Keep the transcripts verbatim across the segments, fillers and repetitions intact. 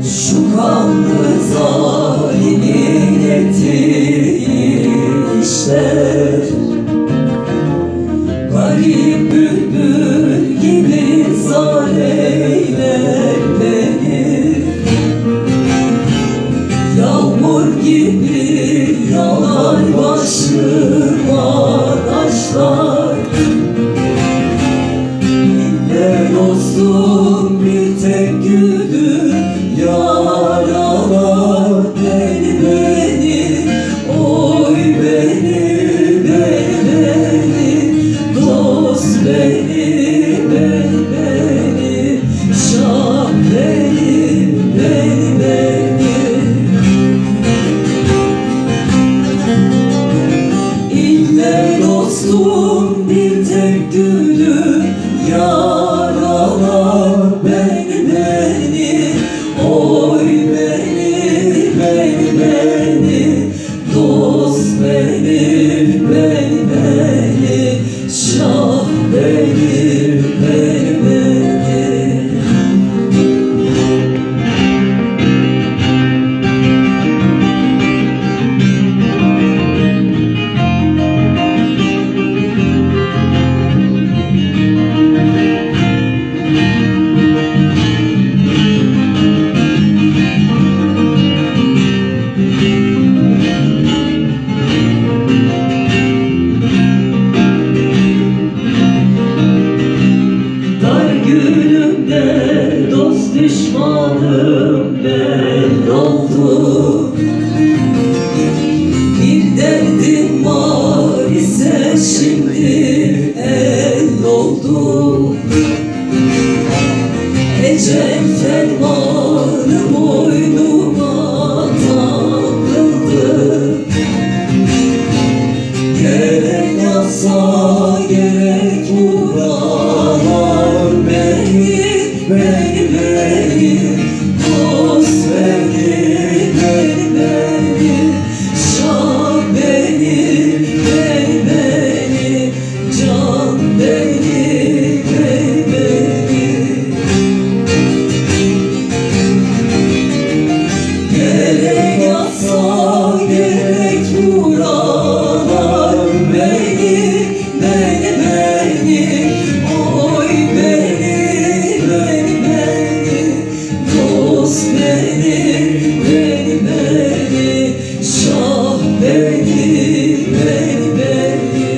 Şu kanlı zalimin ettiği işler, garip bülbül gibi zar eyler beni. Yağmur gibi yağar başıma taşlar. Dinle dostum, bir tek güldür yaralar beni beni, oy beni beni beni, dost beni beni beni, şah beni beni beni. İlle dostum, bir tek güldür yaralar beni beni, oy beni beni beni, dost beni beni beni, şah beni beni beni. Günümde dost düşmanım ben oldu. Bir derdim var ise şimdi el oldu. Ecel fermanı boynuma takıldı. Gerek yasa gerek vuralar beni beni, dost beni beni beni, şah beni beni beni, can beni beni beni. Gerek yasa gerek vuralar beni beni beni, oy beni beni beni, dost beni beni beni, şah beni beni beni.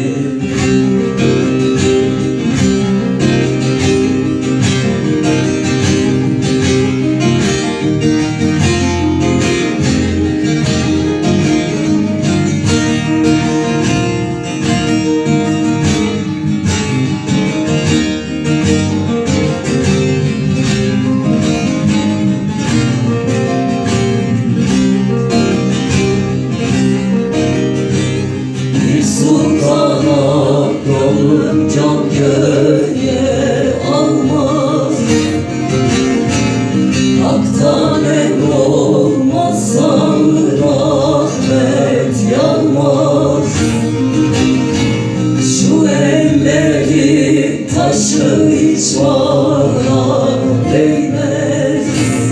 Sultana yolum can göğe almaz. Hak'tan emrolmazsa rahmet yağmaz. Şu elleri taşı hiç bana değmez.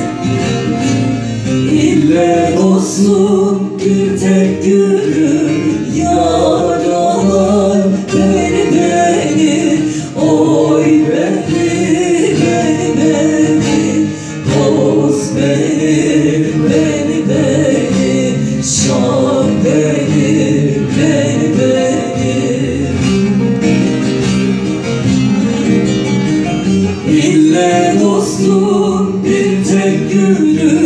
İlle dostum, bir tek gülüm yaralar beni beni, oy beni beni beni, dost beni beni beni, şah beni beni beni. İlle dostum, bir tek gülüm